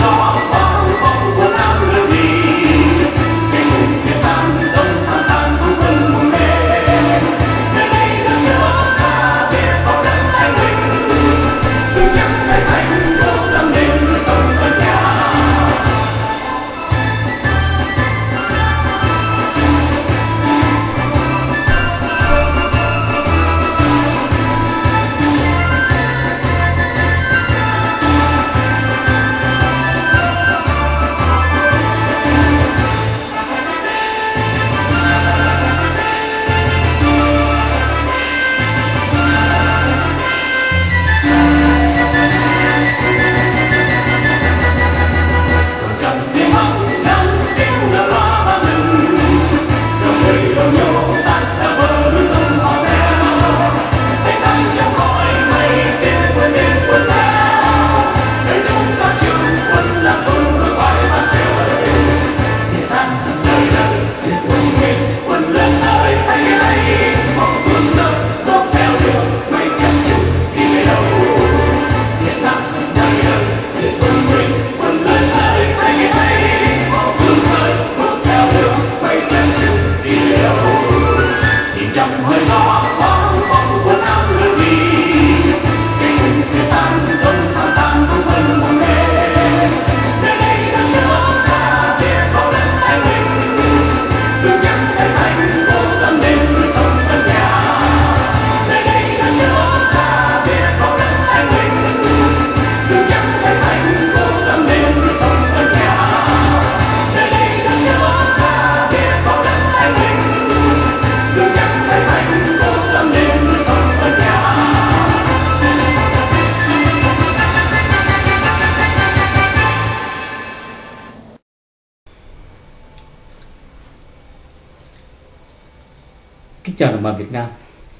Kính chào đồng bào Việt Nam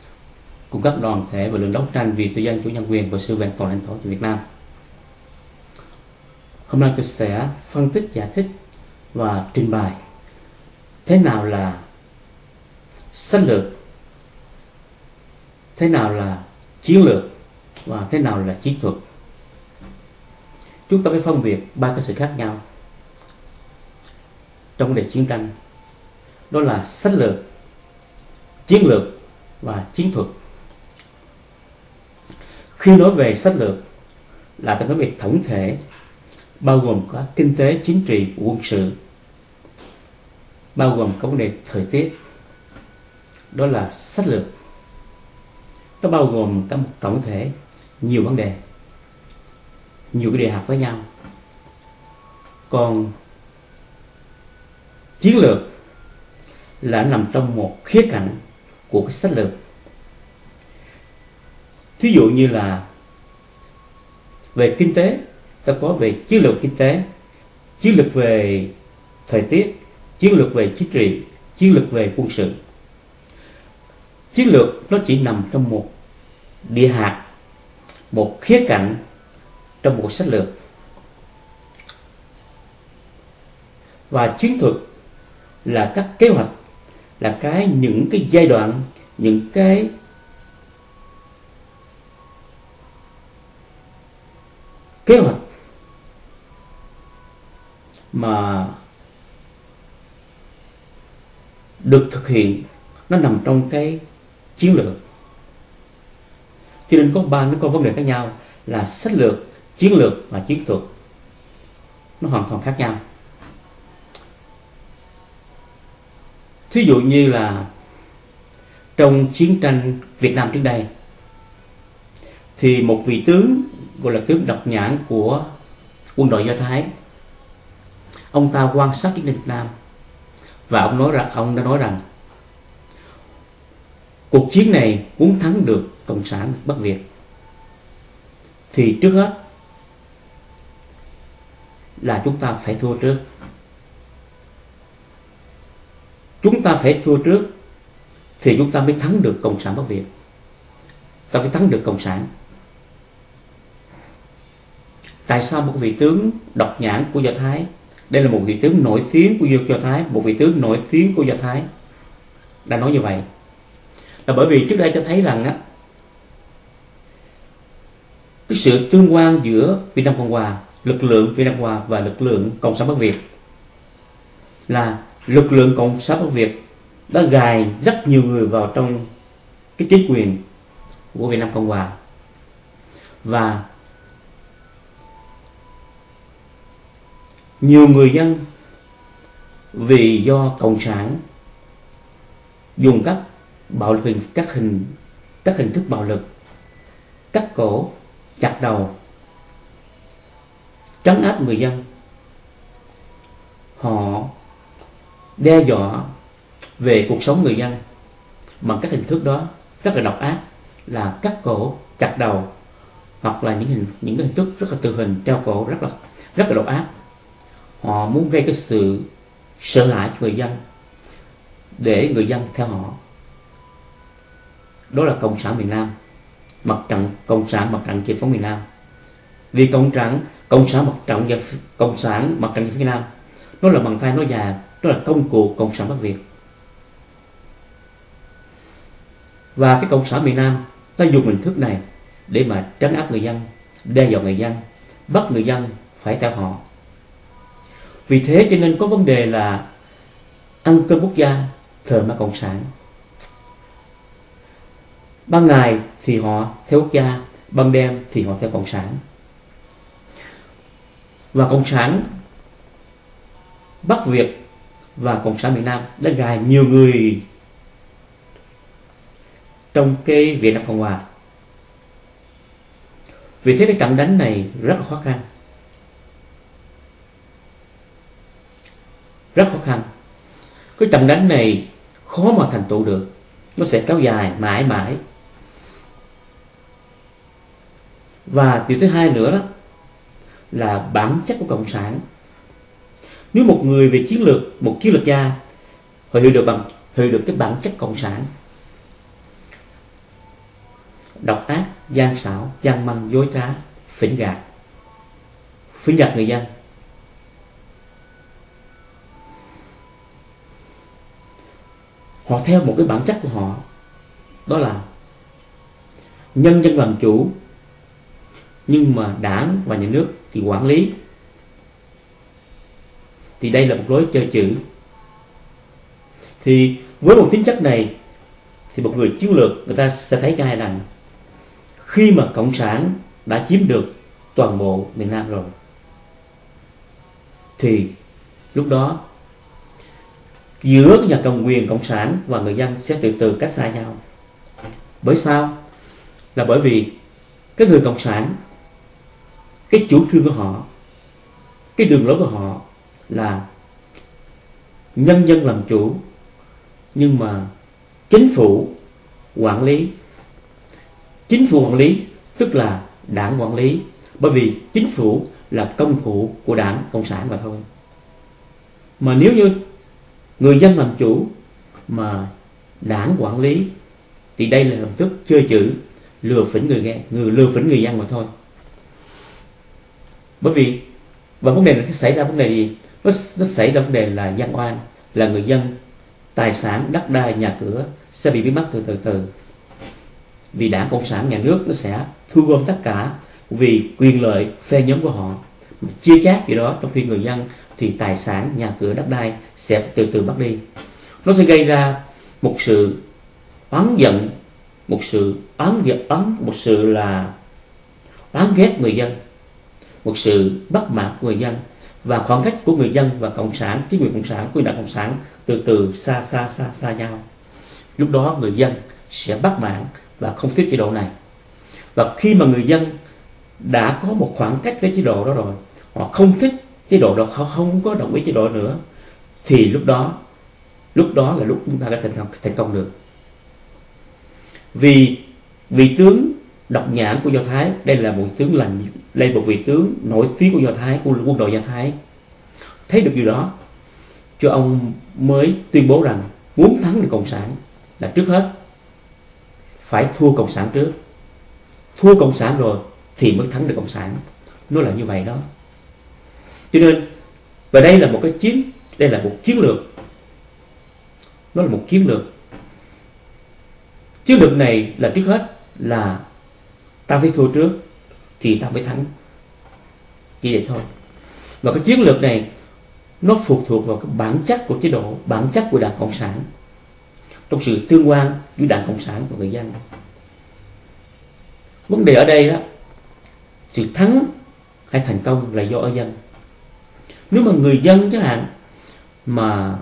cùng các đoàn thể và lượng đấu tranh vì tự do chủ nhân quyền và sự vẹn toàn lãnh thổ của Việt Nam. Hôm nay tôi sẽ phân tích, giải thích và trình bày thế nào là sách lược, thế nào là chiến lược và thế nào là chiến thuật. Chúng ta phải phân biệt ba cái sự khác nhau trong vấn đề chiến tranh, đó là sách lược, chiến lược và chiến thuật. Khi nói về sách lược là ta nói về tổng thể, bao gồm cả kinh tế, chính trị, quân sự, bao gồm các vấn đề thời tiết, đó là sách lược. Nó bao gồm cả một tổng thể, nhiều vấn đề, nhiều cái đề hạt với nhau. Còn chiến lược là nằm trong một khía cạnh của cái sách lược. Thí dụ như là về kinh tế, ta có về chiến lược kinh tế, chiến lược về thời tiết, chiến lược về chính trị, chiến lược về quân sự. Chiến lược nó chỉ nằm trong một địa hạt, một khía cạnh trong một sách lược. Và chiến thuật là các kế hoạch, là những cái giai đoạn, những cái kế hoạch mà được thực hiện, nó nằm trong cái chiến lược. Cho nên nó có vấn đề khác nhau là sách lược, chiến lược và chiến thuật, nó hoàn toàn khác nhau. Thí dụ như là trong chiến tranh Việt Nam trước đây, thì một vị tướng gọi là tướng Độc Nhãn của quân đội Do Thái, ông ta quan sát chiến tranh Việt Nam và ông đã nói rằng cuộc chiến này muốn thắng được Cộng sản Bắc Việt thì trước hết là chúng ta phải thua trước. Chúng ta phải thua trước thì chúng ta mới thắng được Cộng sản Bắc Việt. Ta phải thắng được Cộng sản. Tại sao một vị tướng Độc Nhãn của Do Thái, đây là một vị tướng nổi tiếng của Do Thái, một vị tướng nổi tiếng của Do Thái đã nói như vậy? Là bởi vì trước đây cho thấy rằng cái sự tương quan giữa Việt Nam Cộng Hòa lực lượng Việt Nam Cộng Hòa và lực lượng Cộng sản Bắc Việt, là lực lượng Cộng sản Bắc Việt đã gài rất nhiều người vào trong cái chính quyền của Việt Nam Cộng Hòa, và nhiều người dân vì do cộng sản dùng các bạo lực, các hình thức bạo lực, cắt cổ, chặt đầu, trấn áp người dân, họ đe dọa về cuộc sống người dân bằng các hình thức đó rất là độc ác, là cắt cổ, chặt đầu, hoặc là những cái hình thức rất là tử hình, treo cổ, rất là độc ác. Họ muốn gây cái sự sợ hãi cho người dân để người dân theo họ. Đó là Cộng sản miền Nam, Cộng sản Mặt trận Giải phóng miền Nam. Vì Cộng sản Mặt trận Giải phóng miền Nam, nó là bàn tay nói dài, đó là công cụ Cộng sản Bắc Việt. Và cái Cộng sản miền Nam ta dùng hình thức này để mà trấn áp người dân, đe dọa người dân, bắt người dân phải theo họ. Vì thế cho nên có vấn đề là ăn cơm quốc gia, thờ ma cộng sản. Ban ngày thì họ theo quốc gia, ban đêm thì họ theo cộng sản. Và cộng sản Bắc Việt và cộng sản miền Nam đã gài nhiều người trong cái Việt Nam Cộng Hòa. Vì thế cái trận đánh này rất là khó khăn. Rất khó khăn. Cái trận đánh này khó mà thành tựu được. Nó sẽ kéo dài mãi mãi. Và điều thứ hai nữa đó là bản chất của cộng sản. Nếu một người về chiến lược, một chiến lược gia, họ hiểu được cái bản chất cộng sản: độc ác, gian xảo, gian manh, dối trá, phỉnh gạt người dân. Họ theo một cái bản chất của họ, đó là nhân dân làm chủ, nhưng mà đảng và nhà nước thì quản lý. Thì đây là một lối chơi chữ. Thì với một tính chất này thì một người chiến lược, người ta sẽ thấy ngay rằng khi mà cộng sản đã chiếm được toàn bộ miền Nam rồi, thì lúc đó giữa nhà cầm quyền cộng sản và người dân sẽ từ từ cách xa nhau. Bởi sao? Là bởi vì cái người cộng sản, cái chủ trương của họ, cái đường lối của họ là nhân dân làm chủ, nhưng mà chính phủ quản lý. Chính phủ quản lý tức là đảng quản lý, bởi vì chính phủ là công cụ của đảng cộng sản mà thôi. Mà nếu như người dân làm chủ mà đảng quản lý thì đây là hình thức chơi chữ, lừa phỉnh người dân mà thôi. Bởi vì và vấn đề này sẽ xảy ra vấn đề gì? Nó xảy ra vấn đề là dân oan, là người dân, tài sản, đất đai, nhà cửa sẽ bị mất từ. Vì đảng cộng sản, nhà nước nó sẽ thu gom tất cả vì quyền lợi phe nhóm của họ, chia chác gì đó, trong khi người dân thì tài sản, nhà cửa, đất đai sẽ từ từ mất đi. Nó sẽ gây ra một sự oán giận, một sự là oán ghét người dân, một sự bất mãn của người dân, và khoảng cách của người dân và cộng sản, chính quyền cộng sản, quyền đảng cộng sản từ từ xa nhau. Lúc đó người dân sẽ bất mãn và không thích chế độ này. Và khi mà người dân đã có một khoảng cách với chế độ đó rồi, họ không thích chế độ đó, họ không có đồng ý chế độ nữa, thì lúc đó là lúc chúng ta đã thành công được. Vì vị tướng độc nhãn của Do Thái, đây là một vị tướng nổi tiếng của Do Thái, của quân đội Do Thái, thấy được điều đó, cho ông mới tuyên bố rằng muốn thắng được cộng sản là trước hết phải thua cộng sản trước. Thua cộng sản rồi thì mới thắng được cộng sản. Nó là như vậy đó. Cho nên, và đây là một chiến lược. Nó là một chiến lược. Chiến lược này là trước hết là ta phải thua trước thì ta mới thắng. chỉ vậy thôi. Và cái chiến lược này nó phụ thuộc vào cái bản chất của chế độ, bản chất của Đảng Cộng sản, trong sự tương quan giữa Đảng Cộng sản và người dân. Vấn đề ở đây đó, sự thắng hay thành công là do ở dân. Nếu mà người dân chẳng hạn mà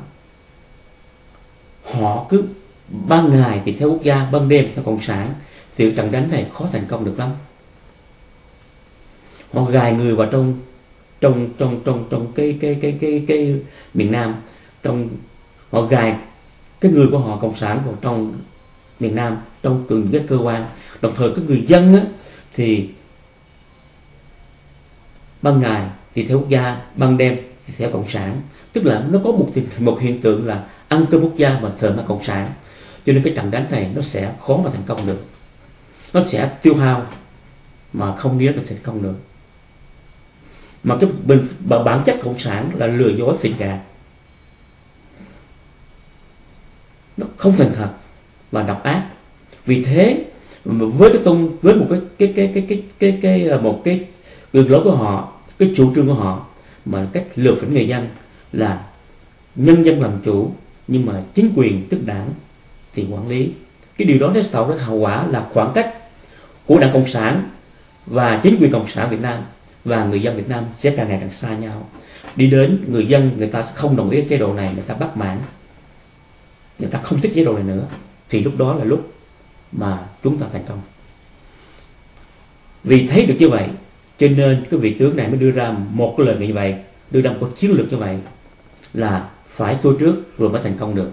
họ cứ ban ngày thì theo quốc gia, ban đêm theo cộng sản, thì trận đánh này khó thành công được lắm. Họ gài người vào trong cái miền Nam, họ gài cái người của họ cộng sản vào trong miền Nam, trong những cái cơ quan. Đồng thời cái người dân á, thì ban ngày thì theo quốc gia, ban đêm thì theo cộng sản. Tức là nó có một hiện tượng là ăn cơm quốc gia mà thờ ma cộng sản. Cho nên cái trận đánh này nó sẽ khó mà thành công được, nó sẽ tiêu hao mà không biết là thành công được. Mà cái bản chất cộng sản là lừa dối phỉnh gạt, nó không thành thật và độc ác. Vì thế với một cái đường lối của họ, cái chủ trương của họ mà cách lừa phỉnh người dân là nhân dân làm chủ, nhưng mà chính quyền tức đảng thì quản lý. Cái điều đó nó tạo ra hậu quả là khoảng cách của Đảng Cộng sản và chính quyền Cộng sản Việt Nam và người dân Việt Nam sẽ càng ngày càng xa nhau. Đi đến người dân, người ta sẽ không đồng ý chế độ này, người ta bất mãn, người ta không thích chế độ này nữa, thì lúc đó là lúc mà chúng ta thành công. Vì thấy được như vậy cho nên cái vị tướng này mới đưa ra một cái lời như vậy, đưa ra một cái chiến lược như vậy, là phải thua trước rồi mới thành công được.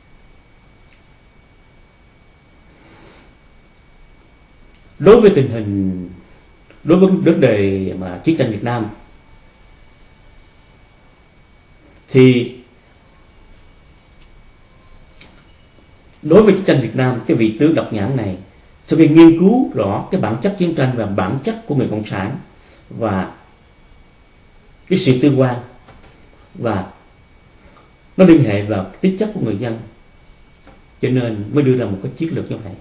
Đối với tình hình, đối với vấn đề mà chiến tranh Việt Nam, thì đối với chiến tranh Việt Nam, cái vị tướng độc nhãn này sau khi nghiên cứu rõ cái bản chất chiến tranh và bản chất của người cộng sản và cái sự tương quan, và nó liên hệ vào cái tính chất của người dân, cho nên mới đưa ra một cái chiến lược như vậy.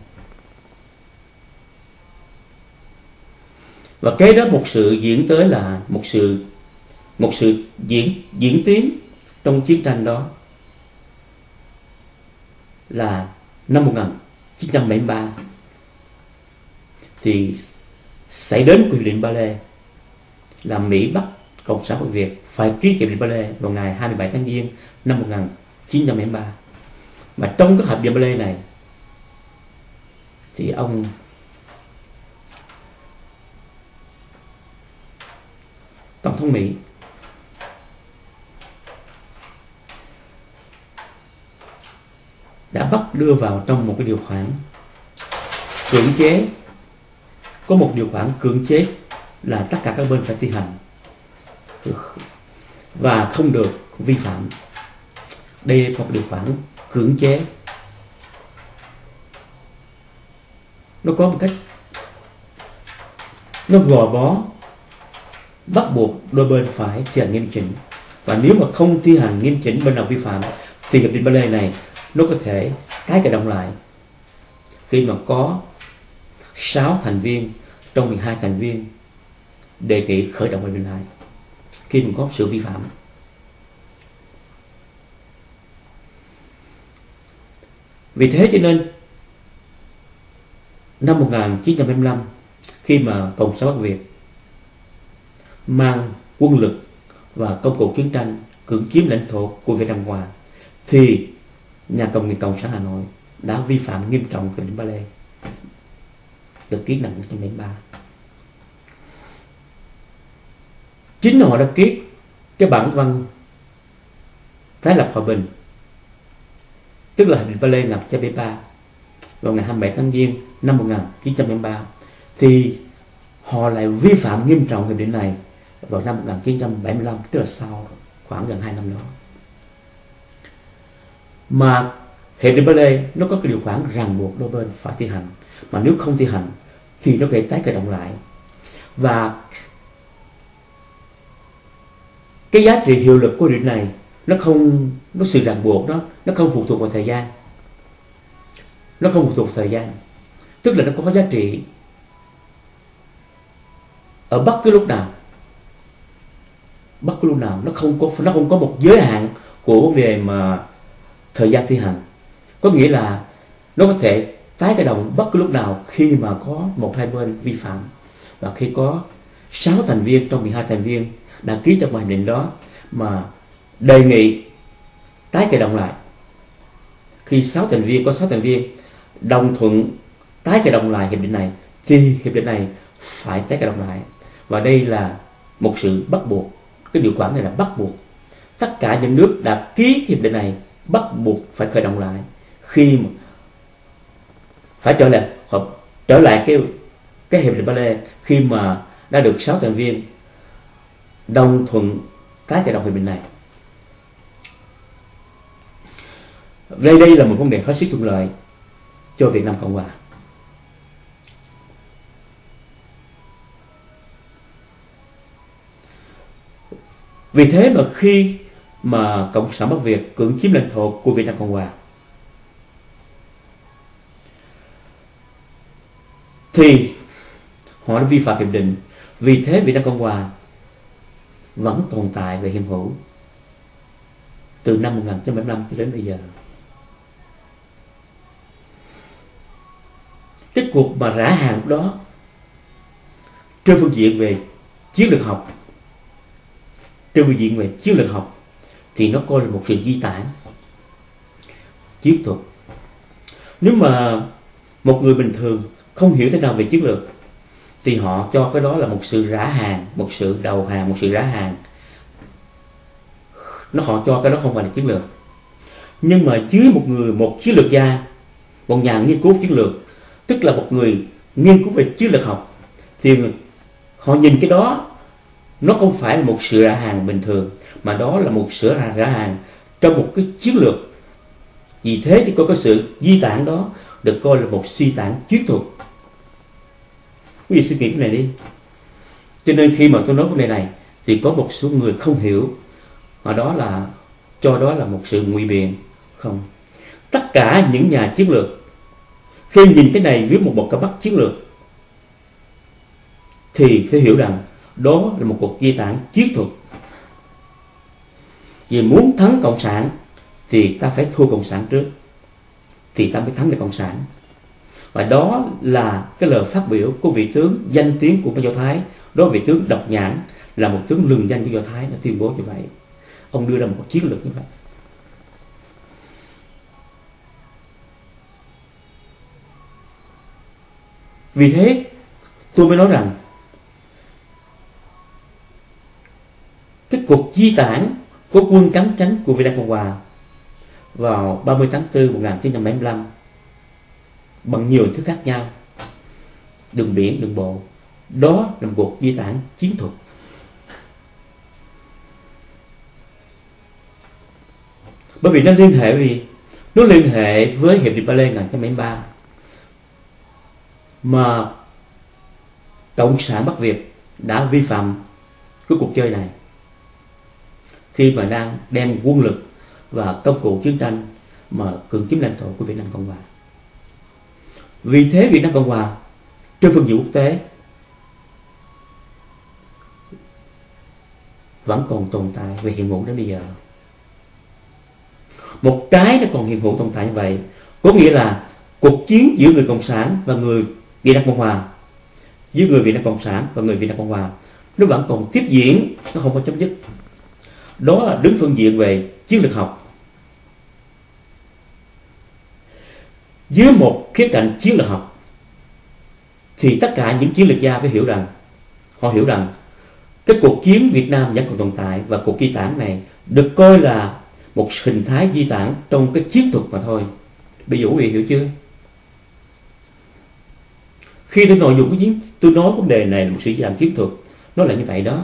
Và kế đó một sự diễn tới là một sự diễn tiến trong chiến tranh đó là năm 1973 thì xảy đến hiệp định Ba Lê, là Mỹ bắt Cộng sản của Việt phải ký hiệp định Ba Lê vào ngày 27 tháng Giêng năm 1973. Mà trong cái hiệp định Ba Lê này thì ông Tổng thống Mỹ đã bắt đưa vào trong một cái điều khoản cưỡng chế, có một điều khoản cưỡng chế là tất cả các bên phải thi hành và không được vi phạm. Đây là một điều khoản cưỡng chế, nó có một cách, nó gò bó, bắt buộc đôi bên phải thi hành nghiêm chỉnh. Và nếu mà không thi hành nghiêm chỉnh, bên nào vi phạm, thì hiệp định Ba Lê này nó có thể tái khởi động lại khi mà có 6 thành viên trong 12 thành viên đề nghị khởi động hiệp định này khi mà có sự vi phạm. Vì thế cho nên năm 1975, khi mà Cộng sản Bắc Việt mang quân lực và công cụ chiến tranh cưỡng chiếm lãnh thổ của Việt Nam Hòa, thì nhà cầm quyền Cộng sản Hà Nội đã vi phạm nghiêm trọng hiệp định Ba Lê được ký năm 1973. Chính họ đã ký cái bản văn tái lập hòa bình, tức là hiệp định Ba Lê năm 1973 vào ngày 27 tháng Giêng năm 1973, thì họ lại vi phạm nghiêm trọng hiệp định này vào năm 1975, tức là sau khoảng gần 2 năm đó. Mà hiệp định Ba Lê nó có cái điều khoản ràng buộc đôi bên phải thi hành, mà nếu không thi hành thì nó có thể tái khởi động lại. Và cái giá trị hiệu lực của hiệp định này nó sự ràng buộc đó, nó không phụ thuộc vào thời gian, nó không phụ thuộc vào thời gian, tức là nó có giá trị ở bất cứ lúc nào. bất cứ lúc nào, nó không có một giới hạn của vấn đề mà thời gian thi hành. Có nghĩa là nó có thể tái khởi động bất cứ lúc nào khi mà có một hai bên vi phạm, và khi có 6 thành viên trong 12 thành viên đã ký trong hiệp định đó mà đề nghị tái khởi động lại. Khi 6 thành viên đồng thuận tái khởi động lại hiệp định này thì hiệp định này phải tái khởi động lại, và đây là một sự bắt buộc. Cái điều khoản này là bắt buộc. Tất cả những nước đã ký hiệp định này bắt buộc phải khởi động lại, khi mà phải trở lại cái hiệp định Ba Lê khi mà đã được 6 thành viên đồng thuận tái khởi động hiệp định này. Đây là một vấn đề hết sức thuận lợi cho Việt Nam Cộng Hòa. Vì thế mà khi mà Cộng sản Bắc Việt cưỡng chiếm lãnh thổ của Việt Nam Cộng Hòa thì họ đã vi phạm hiệp định. Vì thế Việt Nam Cộng Hòa vẫn tồn tại về hiện hữu từ năm 1975 cho đến bây giờ. Cái cuộc mà rã hàng đó trên phương diện về chiến lược học, thì nó coi là một sự di tản chiến thuật. Nếu mà một người bình thường không hiểu thế nào về chiến lược thì họ cho cái đó là một sự rã hàng, một sự đầu hàng, một sự rã hàng. Họ cho cái đó không phải là chiến lược. Nhưng mà dưới một chiến lược gia, một nhà nghiên cứu chiến lược, tức là một người nghiên cứu về chiến lược học, thì họ nhìn cái đó nó không phải là một sự rã hàng bình thường, mà đó là một sự rã hàng trong một cái chiến lược. Vì thế thì có cái sự di tản đó được coi là một suy tản chiến thuật. Quý vị suy nghĩ cái này đi. Cho nên khi mà tôi nói vấn đề này thì có một số người không hiểu, mà đó là cho đó là một sự ngụy biện. Không, tất cả những nhà chiến lược khi nhìn cái này với một cặp mắt chiến lược thì phải hiểu rằng đó là một cuộc di tản chiến thuật. Vì muốn thắng Cộng sản thì ta phải thua Cộng sản trước, thì ta mới thắng được Cộng sản. Và đó là cái lời phát biểu của vị tướng danh tiếng của Do Thái. Đó vị tướng Độc Nhãn, là một tướng lừng danh của Do Thái, đã tuyên bố như vậy. Ông đưa ra một chiến lược như vậy. Vì thế tôi mới nói rằng cái cuộc di tản của quân cắm tránh của Việt Nam Cộng Hòa vào 30 tháng 4 1975 bằng nhiều hình thức khác nhau, đường biển, đường bộ, đó là một cuộc di tản chiến thuật. Bởi vì nó liên hệ với hiệp định Ba Lê 1973 mà Cộng sản Bắc Việt đã vi phạm cái cuộc chơi này khi mà đang đem quân lực và công cụ chiến tranh mà cưỡng chiếm lãnh thổ của Việt Nam Cộng Hòa. Vì thế Việt Nam Cộng Hòa trên phương diện quốc tế vẫn còn tồn tại về hiện hữu đến bây giờ. Một cái nó còn hiện hữu tồn tại như vậy có nghĩa là cuộc chiến giữa người Cộng sản và người Việt Nam Cộng Hòa, giữa người Việt Nam Cộng sản và người Việt Nam Cộng Hòa, nó vẫn còn tiếp diễn, nó không có chấm dứt. Đó là đứng phương diện về chiến lược học. Dưới một khía cạnh chiến lược học thì tất cả những chiến lược gia phải hiểu rằng, họ hiểu rằng cái cuộc chiến Việt Nam vẫn còn tồn tại, và cuộc di tản này được coi là một hình thái di tản trong cái chiến thuật mà thôi. Bây giờ quý vị hiểu chưa? Khi tôi nói vấn đề này là một sự di tản chiến thuật, nó là như vậy đó.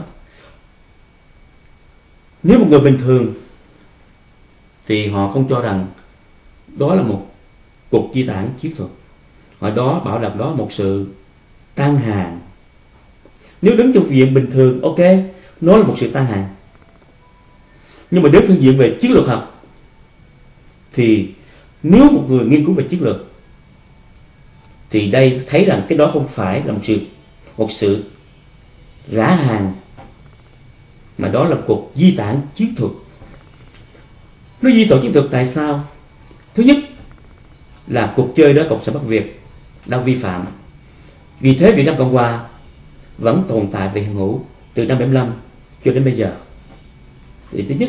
Nếu một người bình thường thì họ không cho rằng đó là một cuộc di tản chiến thuật, họ bảo là đó một sự tan hàng. Nếu đứng trong diện bình thường, ok, nó là một sự tan hàng. Nhưng mà đến phương diện về chiến lược học thì nếu một người nghiên cứu về chiến lược thì đây thấy rằng cái đó không phải là một sự rã hàng, mà đó là cuộc di tản chiến thuật. Nó di tản chiến thuật tại sao? Thứ nhất là cuộc chơi đó Cộng sản Bắc Việt đã vi phạm. Vì thế Việt Nam Cộng Hòa vẫn tồn tại về hiện hữu từ năm 75 cho đến bây giờ. Điểm thứ nhất.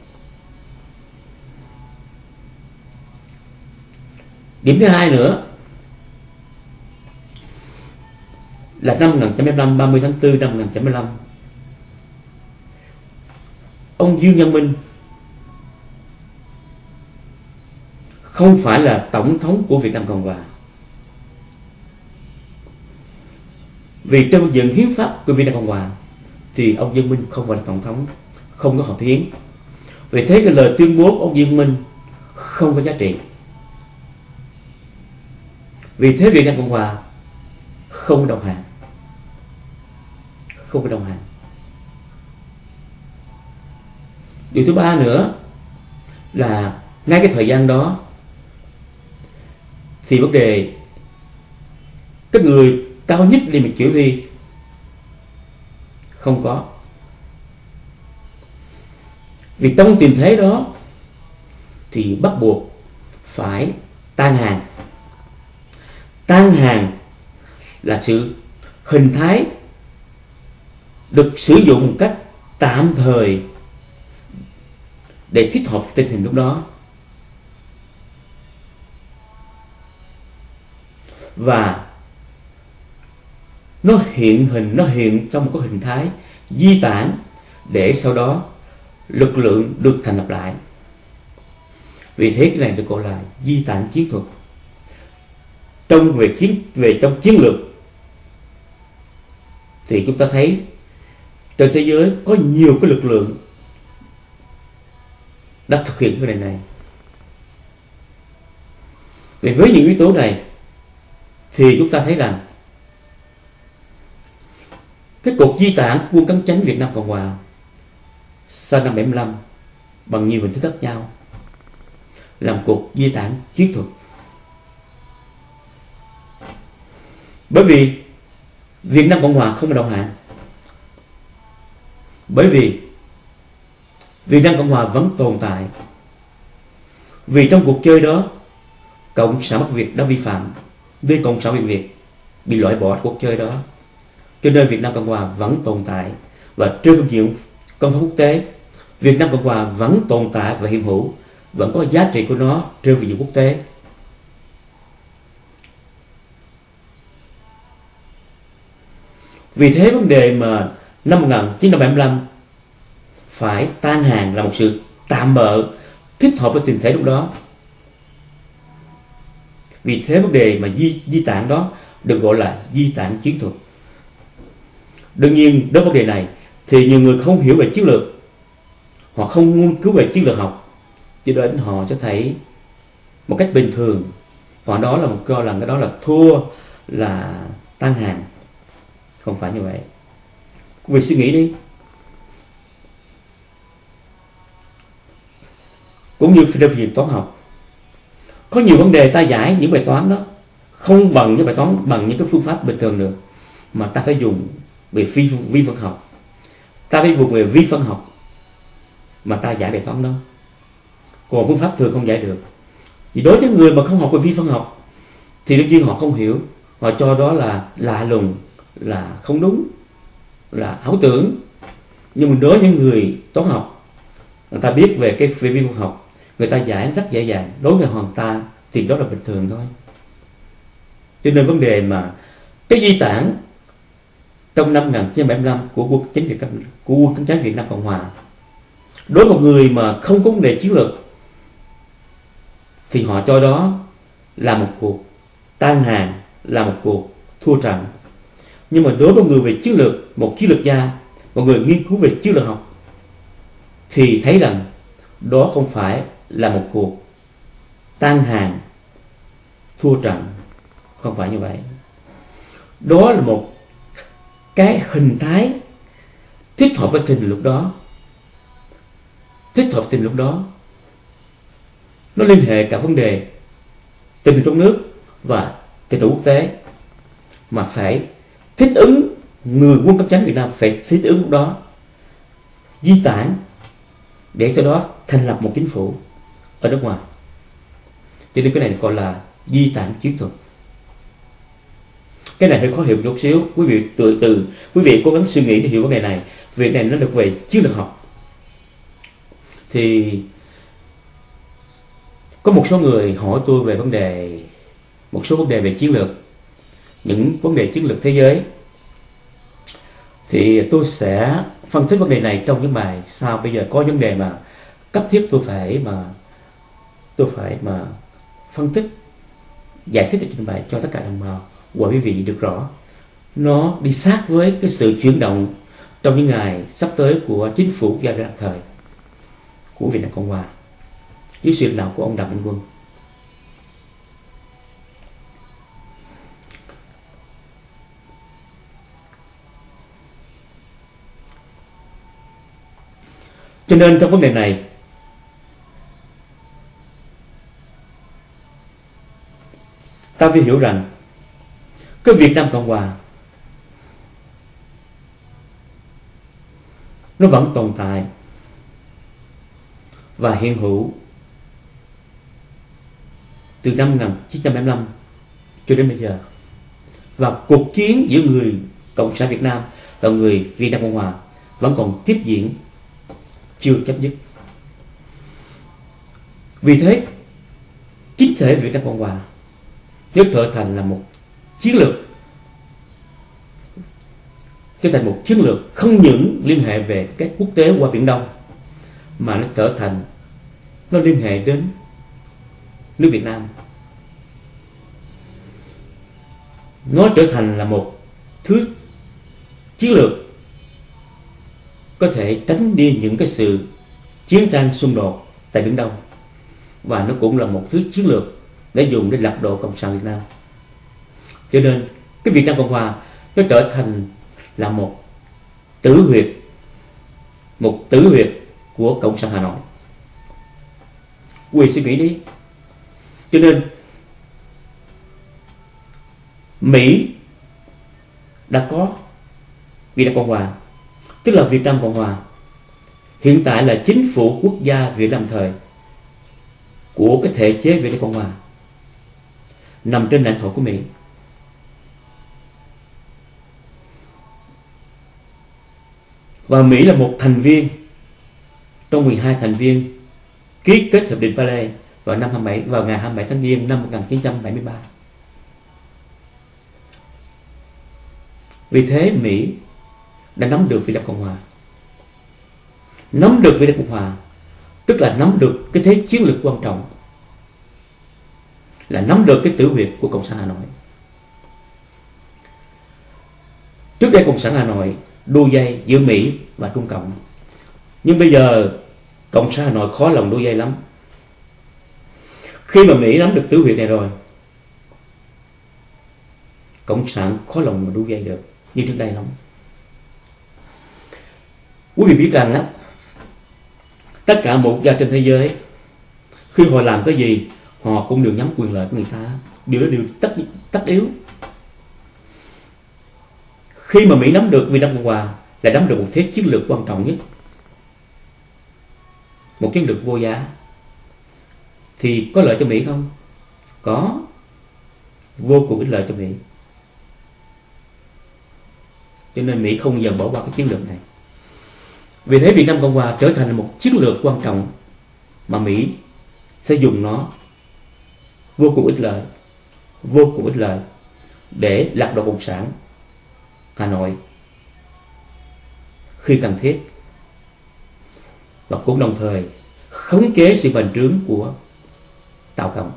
Điểm thứ hai nữa là năm 1975, 30 tháng 4 năm 1975, ông Dương Văn Minh không phải là tổng thống của Việt Nam Cộng Hòa. Vì trong diện hiến pháp của Việt Nam Cộng Hòa thì ông Dương Minh không phải là tổng thống, không có hợp hiến. Vì thế cái lời tuyên bố của ông Dương Minh không có giá trị. Vì thế Việt Nam Cộng Hòa không có đồng hành. Không có đồng hành. Điều thứ ba nữa là ngay cái thời gian đó thì vấn đề cái người cao nhất đi mà chỉ huy không có. Vì trong tình thế đó thì bắt buộc phải tan hàng. Tan hàng là sự hình thái được sử dụng một cách tạm thời để thích hợp tình hình lúc đó. Và nó hiện trong một cái hình thái di tản để sau đó lực lượng được thành lập lại. Vì thế cái này được gọi là di tản chiến thuật. Trong trong chiến lược thì chúng ta thấy trên thế giới có nhiều cái lực lượng đã thực hiện cái này. Vì với những yếu tố này thì chúng ta thấy rằng cái cuộc di tản của quân cánh chánh Việt Nam Cộng Hòa sau năm 75 bằng nhiều hình thức khác nhau làm cuộc di tản chiến thuật. Bởi vì Việt Nam Cộng Hòa không đầu hàng. Bởi vì Việt Nam Cộng Hòa vẫn tồn tại. Vì trong cuộc chơi đó Cộng sản Bắc Việt đã vi phạm, nên Cộng sản Việt bị loại bỏ cuộc chơi đó. Cho nên Việt Nam Cộng Hòa vẫn tồn tại. Và trên phương diện công pháp quốc tế, Việt Nam Cộng Hòa vẫn tồn tại và hiện hữu, vẫn có giá trị của nó trên phương diện quốc tế. Vì thế vấn đề mà năm 1975 phải tan hàng là một sự tạm bợ thích hợp với tình thế lúc đó. Vì thế vấn đề mà di tản đó được gọi là di tản chiến thuật. Đương nhiên đối với vấn đề này thì nhiều người không hiểu về chiến lược, họ không nghiên cứu về chiến lược học, cho nên họ sẽ thấy một cách bình thường, họ đó là một câu là cái đó là thua, là tan hàng. Không phải như vậy. Quý vị suy nghĩ đi. Cũng như trong phương diện toán học, có nhiều vấn đề ta giải những bài toán đó không bằng những bài toán bằng những cái phương pháp bình thường được, mà ta phải dùng về vi phân học, ta phải dùng về vi phân học mà ta giải bài toán đó. Còn phương pháp thường không giải được. Vì đối với người mà không học về vi phân học thì đương nhiên họ không hiểu, họ cho đó là lạ lùng, là không đúng, là ảo tưởng. Nhưng mà đối với những người toán học, người ta biết về cái vi phân học, người ta giải rất dễ dàng. Đối với hoàng ta thì đó là bình thường thôi. Cho nên vấn đề mà cái di tản trong năm 1975 của quân cánh chánh Việt Nam Cộng Hòa, đối với một người mà không có vấn đề chiến lược thì họ cho đó là một cuộc tan hàng, là một cuộc thua trận. Nhưng mà đối với một người về chiến lược, một chiến lược gia, một người nghiên cứu về chiến lược học thì thấy rằng đó không phải là một cuộc tan hàng, thua trận. Không phải như vậy. Đó là một cái hình thái thích hợp với tình hình lúc đó. Thích hợp tình lúc đó, nó liên hệ cả vấn đề tình hình trong nước và tình hình quốc tế, mà phải thích ứng. Người quân cánh chánh Việt Nam phải thích ứng lúc đó. di tản để sau đó thành lập một chính phủ ở nước ngoài. Cho nên cái này gọi là di tản chiến thuật. Cái này hơi khó hiểu một chút xíu, quý vị từ quý vị cố gắng suy nghĩ để hiểu vấn đề này. Việc này nó được về chiến lược học. Thì có một số người hỏi tôi về một số vấn đề về chiến lược, những vấn đề chiến lược thế giới, thì tôi sẽ phân tích vấn đề này trong những bài sau. Bây giờ có vấn đề mà cấp thiết tôi phải mà phân tích, giải thích trình bày cho tất cả đồng bào và quý vị được rõ. Nó đi sát với cái sự chuyển động trong những ngày sắp tới của chính phủ gia tạm thời của Việt Nam Cộng Hòa dưới sự lãnh đạo của ông Đặng Minh Quân. Cho nên trong vấn đề này, ta phải hiểu rằng cái Việt Nam Cộng Hòa nó vẫn tồn tại và hiện hữu từ năm 1975 cho đến bây giờ. Và cuộc chiến giữa người Cộng sản Việt Nam và người Việt Nam Cộng Hòa vẫn còn tiếp diễn, chưa chấm dứt. Vì thế, chính thể Việt Nam Cộng Hòa nếu trở thành là một chiến lược không những liên hệ về các quốc tế qua Biển Đông, mà nó liên hệ đến nước Việt Nam. Nó trở thành là một thứ chiến lược có thể tránh đi những cái sự chiến tranh xung đột tại Biển Đông, và nó cũng là một thứ chiến lược để dùng để lật đổ Cộng sản Việt Nam. Cho nên cái Việt Nam Cộng Hòa nó trở thành là một tử huyệt của Cộng sản Hà Nội. Quý vị suy nghĩ đi. Cho nên Mỹ đã có Việt Nam Cộng Hòa, tức là Việt Nam Cộng Hòa hiện tại là chính phủ quốc gia Việt Nam thời của cái thể chế Việt Nam Cộng Hòa nằm trên lãnh thổ của Mỹ. Và Mỹ là một thành viên trong 12 thành viên ký kết Hiệp định Paris vào ngày 27 tháng Giêng năm 1973. Vì thế Mỹ đã nắm được Việt Nam Cộng Hòa. Nắm được Việt Nam Cộng Hòa tức là nắm được cái thế chiến lược quan trọng, là nắm được cái tử huyệt của Cộng sản Hà Nội. Trước đây Cộng sản Hà Nội đu dây giữa Mỹ và Trung Cộng, nhưng bây giờ Cộng sản Hà Nội khó lòng đu dây lắm. Khi mà Mỹ nắm được tử huyệt này rồi, Cộng sản khó lòng mà đu dây được như trước đây lắm. Quý vị biết rằng á, tất cả một quốc gia trên thế giới khi họ làm cái gì, họ cũng đều nhắm quyền lợi của người ta. Điều đó điều tất yếu. Khi mà Mỹ nắm được Việt Nam Cộng Hòa là nắm được một thế chiến lược quan trọng nhất, một chiến lược vô giá, thì có lợi cho Mỹ không? Có, vô cùng ích lợi cho Mỹ. Cho nên Mỹ không dần bỏ qua cái chiến lược này. Vì thế Việt Nam Cộng Hòa trở thành một chiến lược quan trọng mà Mỹ sẽ dùng nó vô cùng ích lợi để lật đổ Cộng sản Hà Nội khi cần thiết, và cũng đồng thời khống chế sự bành trướng của Tàu Cộng.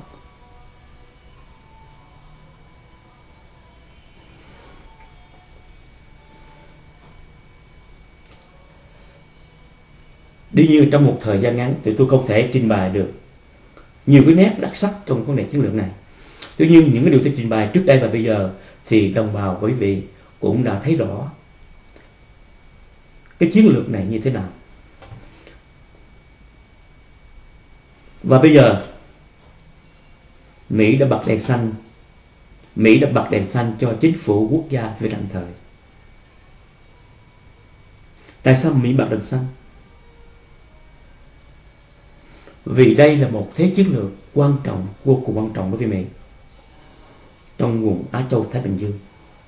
Đương nhiên trong một thời gian ngắn thì tôi không thể trình bày được nhiều cái nét đặc sắc trong vấn đề chiến lược này. Tuy nhiên những cái điều tôi trình bày trước đây và bây giờ thì đồng bào quý vị cũng đã thấy rõ cái chiến lược này như thế nào. Và bây giờ Mỹ đã bật đèn xanh cho chính phủ quốc gia Việt Nam thời. Tại sao Mỹ bật đèn xanh? Vì đây là một thế chiến lược quan trọng, vô cùng quan trọng đối với Mỹ trong vùng Á Châu Thái Bình Dương.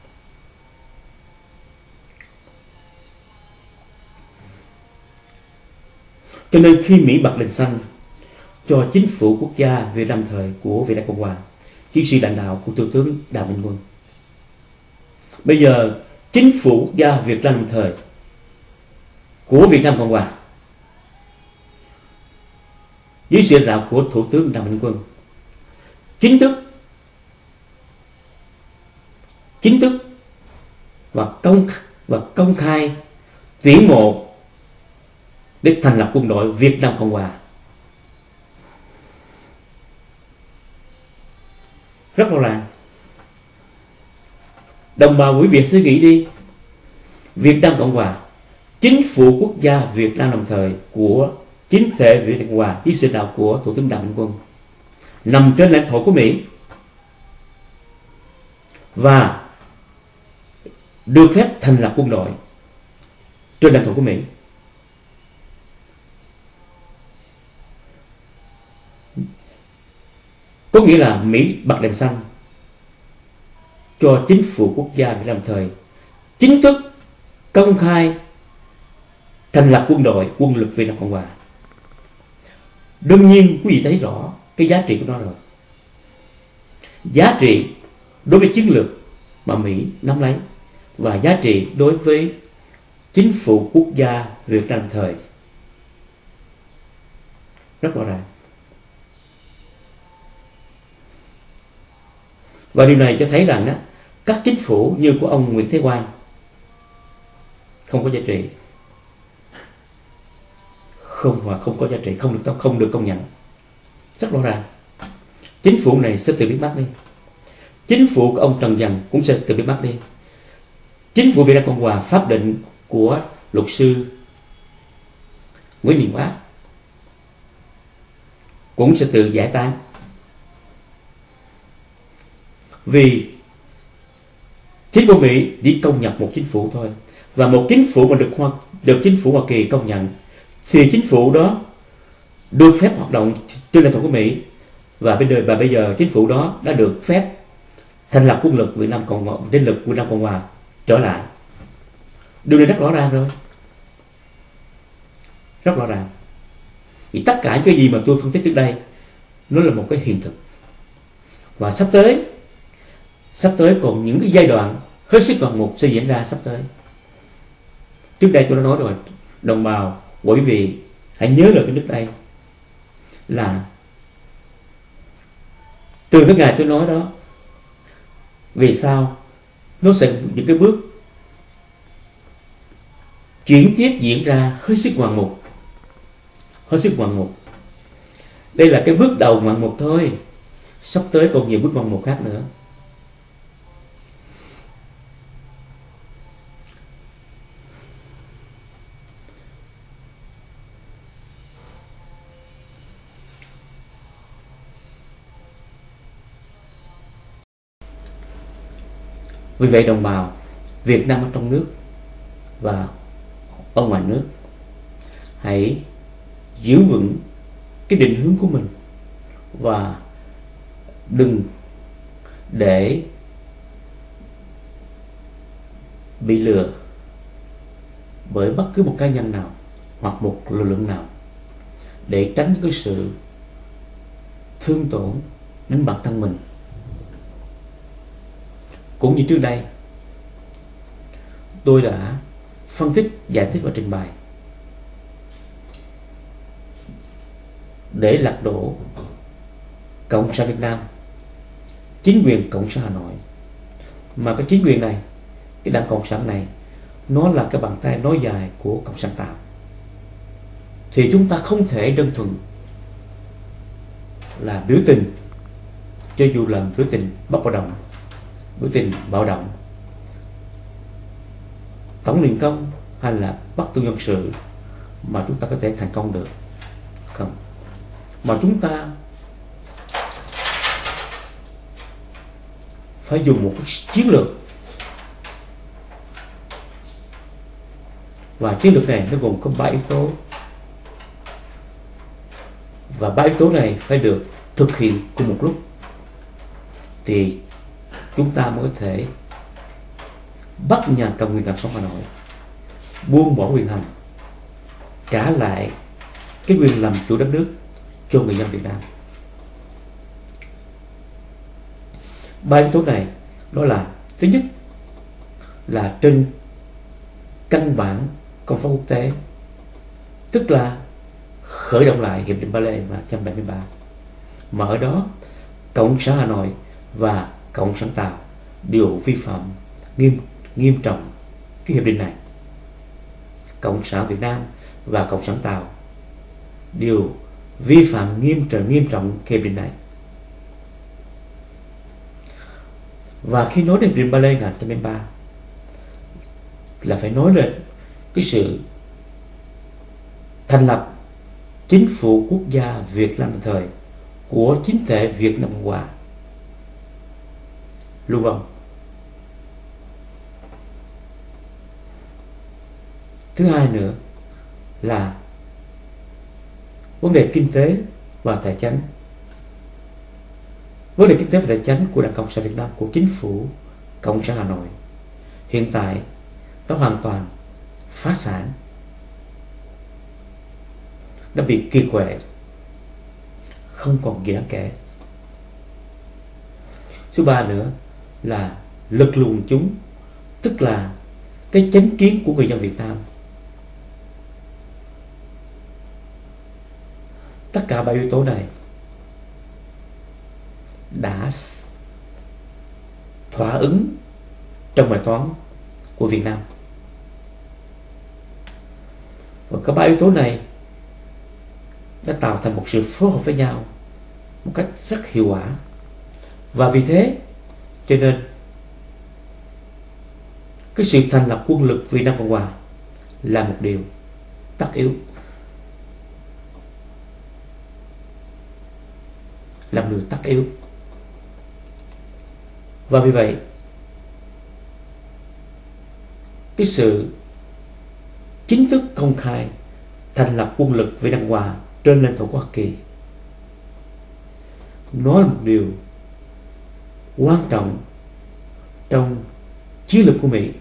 Cho nên khi Mỹ bật đèn xanh cho chính phủ quốc gia Việt Nam thời của Việt Nam Cộng Hòa dưới sự lãnh đạo của Thủ tướng Đào Minh Quân, bây giờ chính phủ quốc gia Việt Nam thời của Việt Nam Cộng Hòa dưới sự lãnh đạo của Thủ tướng Đào Minh Quân chính thức và công khai tuyển mộ để thành lập quân đội Việt Nam Cộng Hòa. Rất rõ ràng. Đồng bào quý vị suy nghĩ đi, Việt Nam Cộng Hòa, chính phủ quốc gia Việt Nam đồng thời của chính thể Việt Nam Cộng Hòa dưới sự lãnh đạo của Thủ tướng Đào Minh Quân nằm trên lãnh thổ của Mỹ và được phép thành lập quân đội trên lãnh thổ của Mỹ. Có nghĩa là Mỹ bật đèn xanh cho chính phủ quốc gia Việt Nam thời chính thức công khai thành lập quân lực Việt Nam Cộng Hòa. Đương nhiên quý vị thấy rõ cái giá trị của nó rồi. Giá trị đối với chiến lược mà Mỹ nắm lấy và giá trị đối với chính phủ quốc gia Việt Nam thời rất rõ ràng. Và điều này cho thấy rằng đó, các chính phủ như của ông Nguyễn Thế Quang không có giá trị, không có giá trị, không được công nhận. Rất rõ ràng. Chính phủ này sẽ tự biết mất đi. Chính phủ của ông Trần Dần cũng sẽ tự biết mất đi. Chính phủ Việt Nam Cộng Hòa pháp định của luật sư Nguyễn Đình Phát cũng sẽ tự giải tán. Vì chính phủ Mỹ chỉ công nhận một chính phủ thôi, và một chính phủ mà được chính phủ Hoa Kỳ công nhận thì chính phủ đó được phép hoạt động trên lãnh thổ của Mỹ, và bây giờ chính phủ đó đã được phép thành lập quân lực Việt Nam Cộng Hòa trở lại. Điều này rất rõ ràng rồi, rất rõ ràng. Thì tất cả cái gì mà tôi phân tích trước đây nó là một cái hiện thực, và sắp tới còn những cái giai đoạn hết sức ngoạn mục sẽ diễn ra sắp tới. Trước đây tôi đã nói rồi, đồng bào quý vị hãy nhớ lời tôi trước đây là từ cái ngày tôi nói đó về sau nó sẽ những cái bước chuyển tiếp diễn ra hết sức ngoạn mục. Đây là cái bước đầu ngoạn mục thôi, sắp tới còn nhiều bước ngoạn mục khác nữa. Vì vậy đồng bào Việt Nam ở trong nước và ở ngoài nước hãy giữ vững cái định hướng của mình và đừng để bị lừa bởi bất cứ một cá nhân nào hoặc một lực lượng nào, để tránh cái sự thương tổn đến bản thân mình. Cũng như trước đây tôi đã phân tích, giải thích và trình bày để lật đổ Cộng sản Việt Nam, chính quyền Cộng sản Hà Nội. Mà cái chính quyền này, cái đảng Cộng sản này, nó là cái bàn tay nối dài của Cộng sản Tàu. Thì chúng ta không thể đơn thuần là biểu tình, cho dù là biểu tình bất bạo động, biểu tình bạo động, tổng đình công hay là bắt tu dân sự mà chúng ta có thể thành công được. Không, mà chúng ta phải dùng một cái chiến lược, và chiến lược này nó gồm có 3 yếu tố: và ba yếu tố này phải được thực hiện cùng một lúc thì chúng ta mới có thể bắt nhà cầm quyền cầm sống Hà Nội buông bỏ quyền hành, trả lại cái quyền làm chủ đất nước cho người dân Việt Nam. Ba yếu tố này đó là: thứ nhất là trên căn bản công pháp quốc tế, tức là khởi động lại Hiệp định Ba Lê vào 1973, mà ở đó Cộng sản Hà Nội và Cộng sản Tàu đều vi phạm nghiêm trọng cái hiệp định này. Cộng sản Việt Nam và Cộng sản Tàu đều vi phạm nghiêm trọng cái hiệp định này. Và khi nói đến hiệp định Ba Lê 1973 là phải nói lên cái sự thành lập chính phủ quốc gia Việt Nam đồng thời của chính thể Việt Nam Cộng Hòa lưu vong. Thứ hai nữa là vấn đề kinh tế và tài chính. Vấn đề kinh tế và tài chính của Đảng Cộng sản Việt Nam, của chính phủ Cộng sản Hà Nội hiện tại nó hoàn toàn phá sản, nó bị kiệt quệ, không còn gì đáng kể. Thứ ba nữa là lực lượng chúng, tức là cái chánh kiến của người dân Việt Nam. Tất cả ba yếu tố này đã thỏa ứng trong bài toán của Việt Nam. Và cả ba yếu tố này đã tạo thành một sự phối hợp với nhau một cách rất hiệu quả. Và vì thế cho nên cái sự thành lập quân lực Việt Nam Cộng Hòa là một điều tất yếu, là một điều tất yếu. Và vì vậy cái sự chính thức công khai thành lập quân lực Việt Nam Cộng Hòa trên lãnh thổ của Hoa Kỳ, nó là một điều quan trọng trong chiến lược của Mỹ,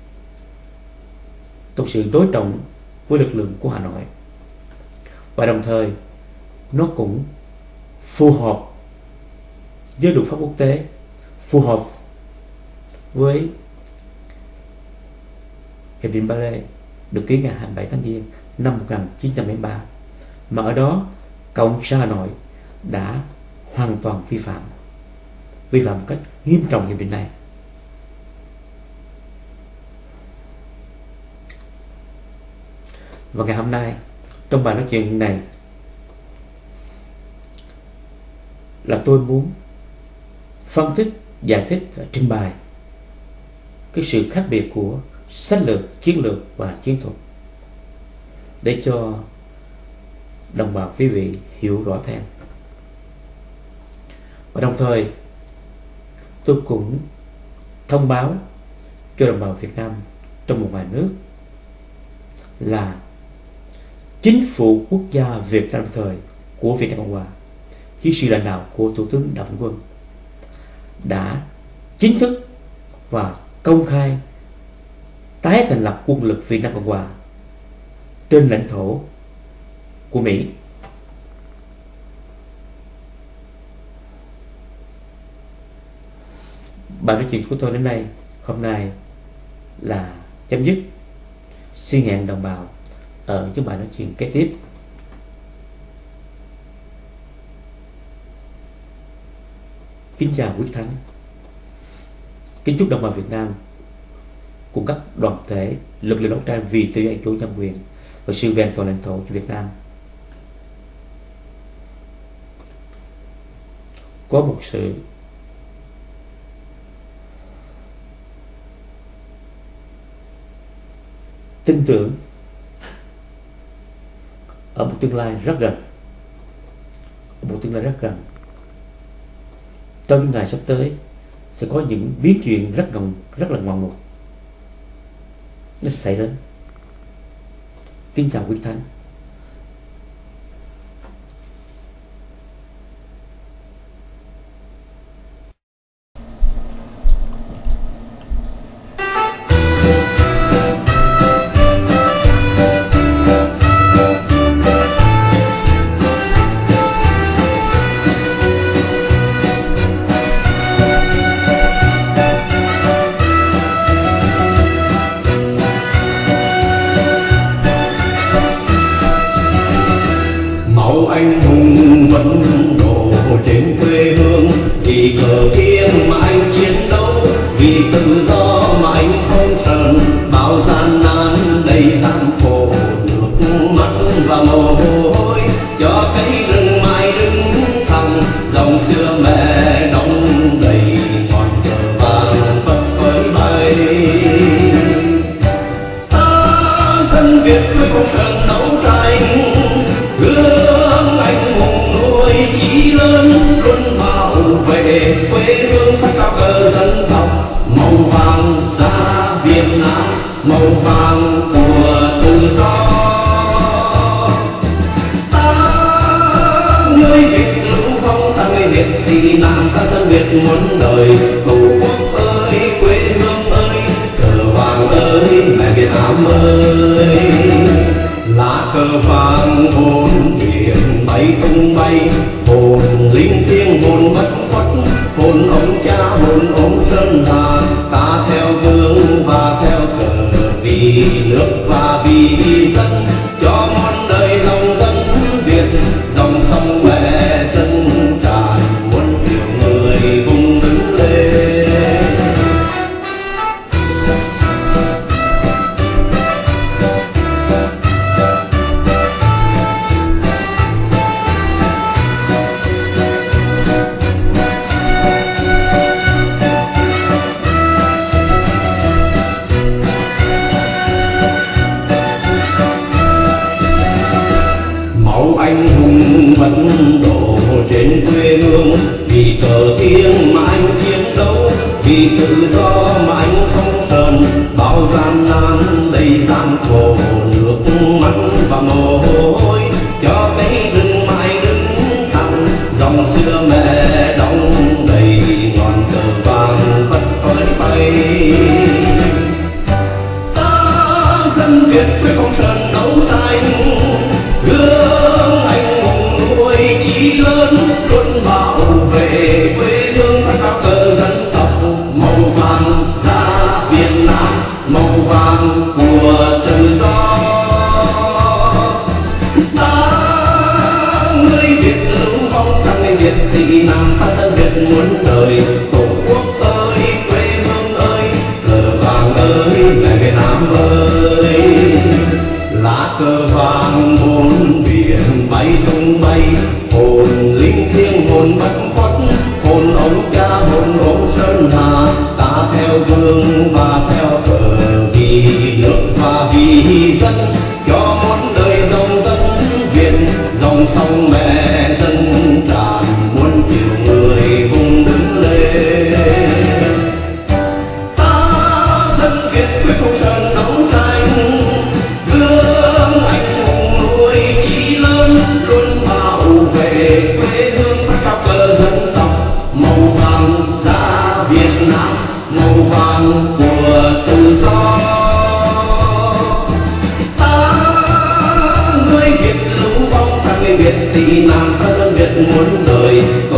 trong sự đối trọng với lực lượng của Hà Nội, và đồng thời nó cũng phù hợp với luật pháp quốc tế, phù hợp với Hiệp định Ba Lê được ký ngày 27 tháng Giêng năm 1973, mà ở đó Cộng sản Hà Nội đã hoàn toàn vi phạm một cách nghiêm trọng hiệp định này. Và ngày hôm nay trong bài nói chuyện này là tôi muốn phân tích, giải thích và trình bày cái sự khác biệt của sách lược, chiến lược và chiến thuật để cho đồng bào quý vị hiểu rõ thêm. Và đồng thời tôi cũng thông báo cho đồng bào Việt Nam trong một vài nước là chính phủ quốc gia Việt Nam thời của Việt Nam Cộng Hòa dưới sự lãnh đạo của Thủ tướng Đặng Văn Quân đã chính thức và công khai tái thành lập quân lực Việt Nam Cộng Hòa trên lãnh thổ của Mỹ. Bài nói chuyện của tôi đến đây hôm nay là chấm dứt. Xin hẹn đồng bào ở những bài nói chuyện kế tiếp. Kính chào quý thánh. Kính chúc đồng bào Việt Nam cùng các đoàn thể lực lượng đấu tranh vì tự do dân chủ nhân quyền và sự vẹn toàn lãnh thổ của Việt Nam có một sự tin tưởng ở một tương lai rất gần, trong những ngày sắp tới sẽ có những biến chuyện rất là ngoạn mục nó xảy đến. Kính chào quý thánh. mồ hôi, cho cây rừng mãi đứng thẳng, dòng xưa mẹ đong đầy ngọn cờ vàng phất phới bay. Ta dân Việt quê phong trần đấu tranh, gương anh hùng nuôi chí lớn, luôn bảo vệ quê hương phát cao cờ dân tộc. Màu vàng da Việt Nam, màu vàng của tự do. Ta người Việt lưu phong, ta người Việt thì nam, ta dân Việt muôn đời. Tổ quốc ơi, quê hương ơi, cờ vàng ơi, mẹ Việt Nam ơi. Lá cờ vàng hồn biển bay tung bay, hồn linh thiêng hồn bất khuất, hồn ông cha hồn ông Sơn Hà. Ta theo gương và theo cờ, vì nước và vì dân, cho muôn đời dòng dân Việt, dòng sông mẹ dân tràn, muôn triệu người cùng đứng lên. Anh hùng vẫn đổ trên quê hương, vì cờ thiêng mà anh chiến đấu, vì tự do mà anh không sờn. Bao gian nan đầy gian khổ, nước mắt và mồ hôi, cho cây rừng mãi đứng thẳng, dòng xưa mẹ đong đầy ngọn cờ vàng phất phới bay. Ta dân Việt quê phong trần đấu tranh, gương anh hùng nuôi chí lớn, luôn bảo vệ quê hương phát cao cờ dân tộc. Màu vàng da Việt Nam, màu vàng của tự do. Ta người Việt lưu vong, ta người Việt thì nam, ta dân Việt muôn đời. Tổ quốc ơi, quê hương ơi, cờ vàng ơi, mẹ Việt Nam ơi. Lá cờ vàng hồn biển bay tung bay, hồn linh thiêng hồn bất khuất, hồn ông cha hồn ông Sơn Hà. Ta theo gương và theo cờ, vì nước và vì dân, cho muôn đời dòng dân Việt, dòng sông mẹ dân tràn, muôn triệu người cùng đứng lên. Ta dân Việt quê phong trần đấu tranh, gương anh hùng nuôi chí lớn, luôn bảo vệ quê hương phát cao cờ dân tộc. Màu vàng da Việt Nam, màu vàng của tự do. Ta người Việt lưu vong, ta người Việt thì nam, ta dân Việt muôn đời.